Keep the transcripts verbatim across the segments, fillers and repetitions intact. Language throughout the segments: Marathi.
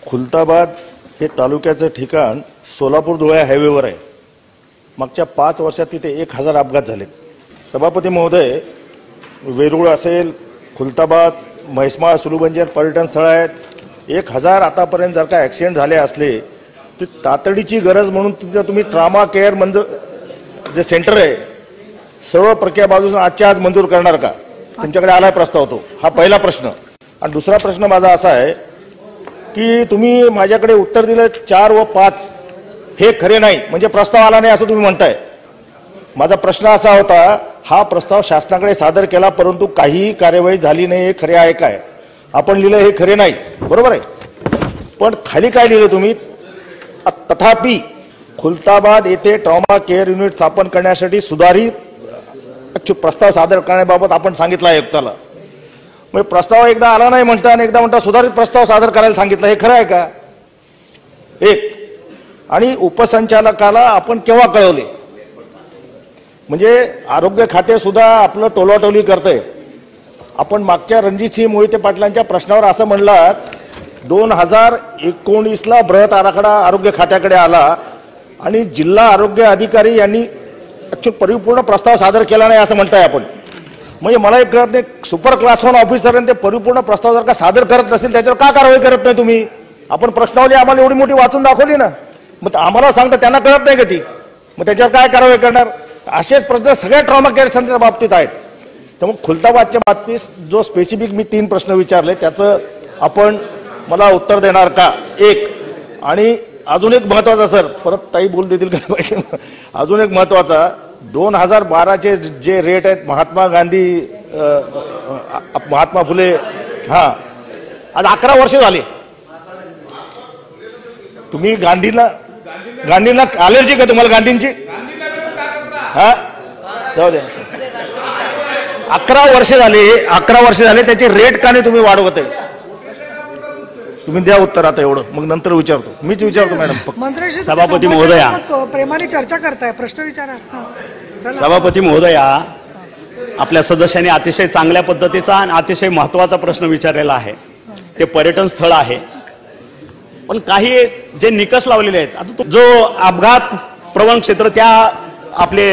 खुलताबाद हे तालुक्याचं ठिकाण सोलापूर धुळे हायवेवर आहे। मागच्या पाच वर्षात तिथे एक हजार अपघात झालेत। सभापती महोदय, वेरूळ असेल, खुलताबाद, म्हैसमाळ, सुलूबंजर पर्यटन स्थळ आहेत। एक हजार आतापर्यंत जर का ॲक्सिडेंट झाले असले तर तातडीची गरज म्हणून तिथे तुम्ही ट्रामा केअर मंजूर जे सेंटर आहे सर्व प्रक्रिया बाजूने आजच्या आज मंजूर करणार का? तुमच्याकडे आलाय प्रस्ताव तो? हा पहिला प्रश्न। आणि दुसरा प्रश्न माझा असा आहे की तुम्ही माझ्याकडे उत्तर दिलं चार व पाच हे खरे नाही, म्हणजे प्रस्ताव आला नाही असं तुम्ही म्हणताय। माझा प्रश्न असा होता, हा प्रस्ताव शासनाकडे सादर केला परंतु काहीही कार्यवाही झाली नाही, हे खरे आहे काय? आपण लिहिलं हे खरे नाही, बरोबर आहे, पण खाली काय लिहिलं तुम्ही? तथापि खुलताबाद येथे ट्रॉमा केअर युनिट स्थापन करण्यासाठी सुधारित प्रस्ताव सादर करण्याबाबत आपण सांगितलं आयुक्ताला। मग प्रस्ताव एकदा आला नाही म्हणता आणि एकदा म्हणता सुधारित प्रस्ताव सादर करायला सांगितलं, हे खरं आहे का? एक, आणि उपसंचालकाला आपण केव्हा कळवले? म्हणजे आरोग्य खाते सुद्धा आपलं टोलाटोली करतंय। आपण मागच्या रणजितसिंह मोहिते पाटलांच्या प्रश्नावर असं म्हणलात दोन हजार एकोणीसला बृहत आराखडा आरोग्य खात्याकडे आला आणि जिल्हा आरोग्य अधिकारी यांनी परिपूर्ण प्रस्ताव सादर केला नाही असं म्हणताय आपण। म्हणजे मला एक कळत नाही, सुपर क्लास वन ऑफिसर ते परिपूर्ण प्रस्ताव जर का सादर करत नसेल त्याच्यावर का कारवाई करत नाही तुम्ही? आपण प्रश्नावली आम्हाला एवढी मोठी वाचून दाखवली ना, मग आम्हाला सांगता त्यांना कळत नाही का ती? मग त्याच्यावर काय कारवाई करणार? असेच प्रश्न सगळ्या ट्रॉमा केअर सेंटर बाबतीत आहेत। त्यामुळे खुलताबादच्या बाबतीत जो स्पेसिफिक मी तीन प्रश्न विचारले त्याचं आपण मला उत्तर देणार का? एक, आणि अजून एक महत्वाचा, सर परत ताई बोल देतील का पाहिजे, अजून एक महत्वाचा, दोन हजार बाराचे जे रेट आहेत महात्मा गांधी महात्मा फुले, हा आज अकरा वर्ष झाले। तुम्ही गांधीला गांधीला अलर्जी का तुम्हाला गांधींची? हा जाऊ द्या, अकरा वर्ष झाले, अकरा वर्ष झाले त्याचे रेट का नाही तुम्ही वाढवत आहे? तुम्ही द्या उत्तर आता एवढं, मग नंतर विचारतो, मीच विचारतो मॅडम। सभापती महोदया, प्रेमाने चर्चा करताय, प्रश्न विचारा। सभापती महोदया, आपल्या सदस्यांनी अतिशय चांगल्या पद्धतीचा आणि अतिशय महत्त्वाचा प्रश्न विचारलेला आहे। ते पर्यटन स्थळ आहे, पण काही जे निकष लावलेले आहेत, आता जो अपघात प्रवण क्षेत्र त्या आपले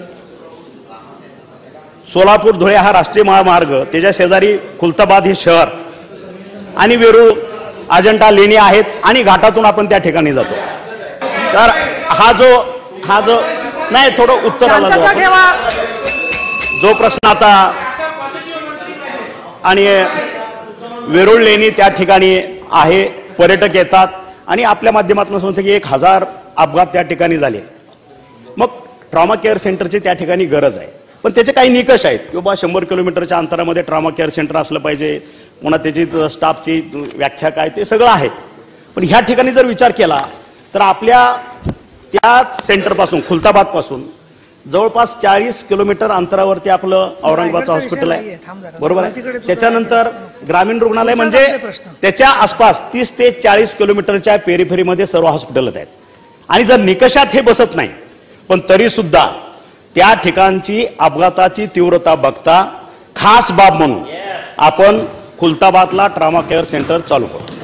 सोलापूर धुळे हा राष्ट्रीय महामार्ग, त्याच्या शेजारी खुलताबाद हे शहर आणि वेरूळ, अजंठा, लेणी आहेत आणि घाटातून आपण त्या ठिकाणी जातो। तर हा जो हा जो नाही थोडं उत्तर आला जो प्रश्न आता, आणि वेरूळ लेणी त्या ठिकाणी आहे, पर्यटक येतात आणि आपल्या माध्यमातून सांगतो की एक हजार अपघात त्या ठिकाणी झाले। मग ट्रॉमा केअर सेंटरची त्या ठिकाणी गरज आहे, पण त्याचे काही निकष आहेत की बाबा शंभर किलोमीटरच्या अंतरामध्ये ट्रॉमा केअर सेंटर असलं पाहिजे, पुन्हा त्याची स्टाफची व्याख्या काय ते सगळं आहे। पण ह्या ठिकाणी जर विचार केला तर आपल्या त्या सेंटरपासून खुलताबादपासून जवळपास चाळीस किलोमीटर अंतरावरती आपलं औरंगाबादचं हॉस्पिटल आहे, बरोबर आहे। त्याच्यानंतर ग्रामीण रुग्णालय म्हणजे त्याच्या आसपास तीस ते चाळीस किलोमीटरच्या पेरिफेरीमध्ये सर्व हॉस्पिटल आहेत। आणि जर निकषात हे बसत नाही, पण तरी सुद्धा त्या ठिकाणची अपघाताची तीव्रता बघता खास बाब म्हणून आपण खुलताबादला ट्रॉमा केअर सेंटर चालू करतो।